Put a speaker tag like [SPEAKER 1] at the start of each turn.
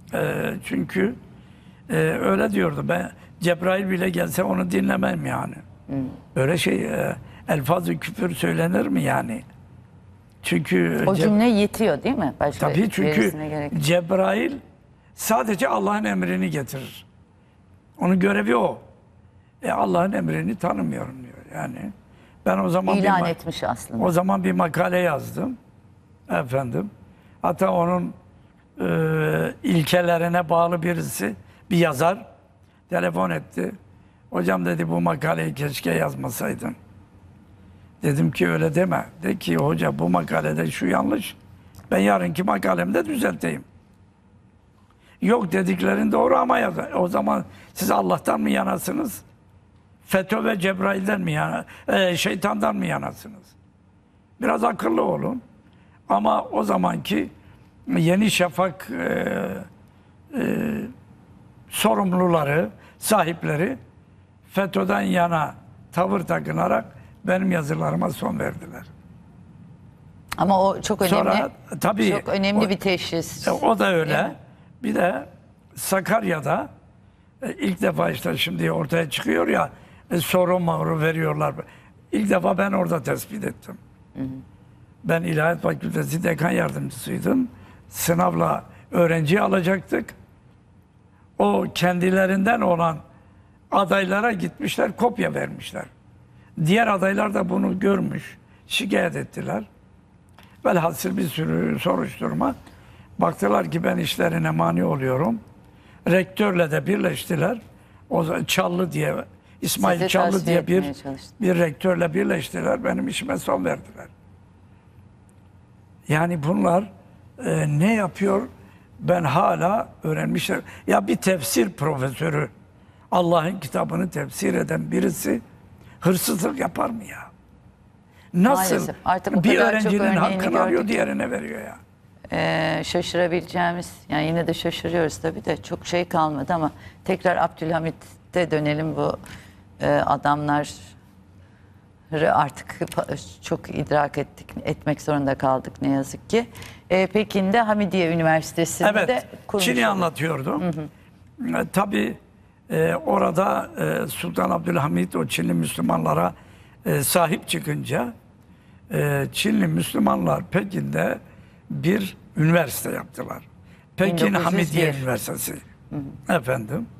[SPEAKER 1] Çünkü öyle diyordu. Ben Cebrail bile gelse onu dinlemem yani. Öyle şey elfaz-ı küfür söylenir mi yani? Çünkü
[SPEAKER 2] O cümle yetiyor değil mi? Başka
[SPEAKER 1] tabii, çünkü
[SPEAKER 2] verisine gerek yok.
[SPEAKER 1] Cebrail sadece Allah'ın emrini getirir. Onun görevi o. Allah'ın emrini tanımıyorum diyor. Yani ben o zaman
[SPEAKER 2] İlan etmiş aslında.
[SPEAKER 1] o zaman bir makale yazdım. Efendim. Hatta onun ilkelerine bağlı birisi, bir yazar telefon etti. Hocam dedi, bu makaleyi keşke yazmasaydın. Dedim ki öyle deme. De ki hoca, bu makalede şu yanlış. Ben yarınki makalemde düzelteyim. Yok, dediklerin doğru ama yazar. O zaman siz Allah'tan mı yanasınız? FETÖ ve Cebrail'den mi şeytandan mı yanasınız? Biraz akıllı olun. Ama o zamanki Yeni Şafak sorumluları, sahipleri FETÖ'den yana tavır takınarak benim yazılarıma son verdiler.
[SPEAKER 2] Ama o çok önemli.
[SPEAKER 1] Sonra tabii
[SPEAKER 2] çok önemli bir teşhis.
[SPEAKER 1] O da öyle. Bir de Sakarya'da ilk defa işte şimdi ortaya çıkıyor ya, soru veriyorlar. İlk defa ben orada tespit ettim. Ben İlahiyat Fakültesi dekan yardımcısıydım. Sınavla öğrenciyi alacaktık. O kendilerinden olan adaylara gitmişler, kopya vermişler. Diğer adaylar da bunu görmüş, şikayet ettiler. Velhasıl bir sürü soruşturma. Baktılar ki ben işlerine mani oluyorum. Rektörle de birleştiler. O Çallı diye, İsmail
[SPEAKER 2] Sizi
[SPEAKER 1] Çallı
[SPEAKER 2] tasfiye
[SPEAKER 1] diye
[SPEAKER 2] etmeye çalıştı.
[SPEAKER 1] bir rektörle birleştiler. Benim işime son verdiler. Yani bunlar ne yapıyor? Ben hala öğrenmişler. Ya bir tefsir profesörü, Allah'ın kitabını tefsir eden birisi hırsızlık yapar mı ya? Nasıl?
[SPEAKER 2] Maalesef. Artık o
[SPEAKER 1] bir
[SPEAKER 2] kadar çok
[SPEAKER 1] öğrencinin
[SPEAKER 2] örneğini
[SPEAKER 1] hakkını alıyor,
[SPEAKER 2] gördük.
[SPEAKER 1] diğerine veriyor ya.
[SPEAKER 2] Şaşırabileceğimiz, yani yine de şaşırıyoruz tabii de, çok şey kalmadı ama tekrar Abdülhamit'e dönelim. Bu adamları artık çok idrak etmek zorunda kaldık ne yazık ki. Pekin'de Hamidiye Üniversitesi'nde de kurmuş.
[SPEAKER 1] Çin'i anlatıyordum. Tabii orada Sultan Abdülhamit o Çinli Müslümanlara sahip çıkınca Çinli Müslümanlar Pekin'de bir üniversite yaptılar. Pekin
[SPEAKER 2] 1901.
[SPEAKER 1] Hamidiye Üniversitesi. Efendim.